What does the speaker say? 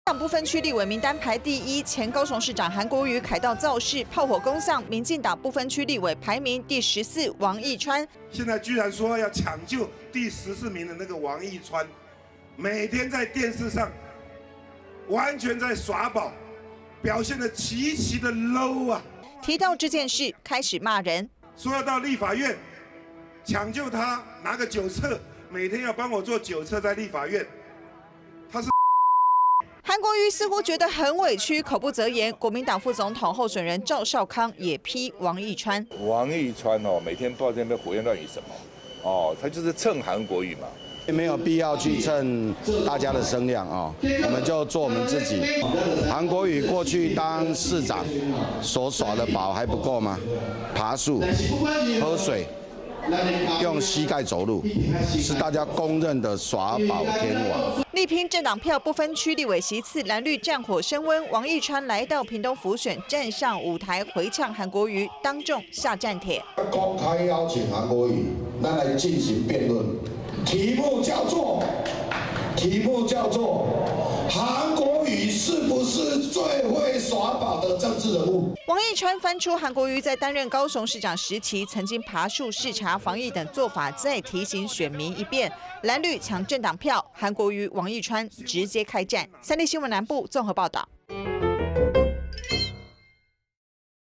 党不分区立委名单排第1，前高雄市长韩国瑜凯道造势，炮火攻向民进党不分区立委排名第14王义川。 现在居然说要抢救第14名的那个王义川，每天在电视上完全在耍宝，表现得极其的 low 啊！ 提到这件事，开始骂人， 说要到立法院抢救他，拿个酒测，每天要帮我做酒测在立法院。他是韩国瑜似乎觉得很委屈，口不择言。国民党副总统候选人赵少康也批王义川。 王义川哦，每天不知道在那边胡言乱语什么哦，他就是蹭韩国瑜嘛。 没有必要去蹭大家的声量啊，我们就做我们自己。韩国瑜过去当市长所耍的宝还不够吗？爬树、喝水、用膝盖走路，是大家公认的耍宝天王。 力拼政党票不分区立委席次，蓝绿战火升温。王义川来到屏东辅选，站上舞台回呛韩国瑜，当众下战帖。 公开邀请韩国瑜，咱来进行辩论。 题目叫做韩国瑜是不是最会耍宝的政治人物？ 王义川翻出韩国瑜在担任高雄市长时期曾经爬树视察防疫等做法，再提醒选民一遍。蓝绿抢政党票，韩国瑜、王义川直接开战。3立新闻南部综合报道。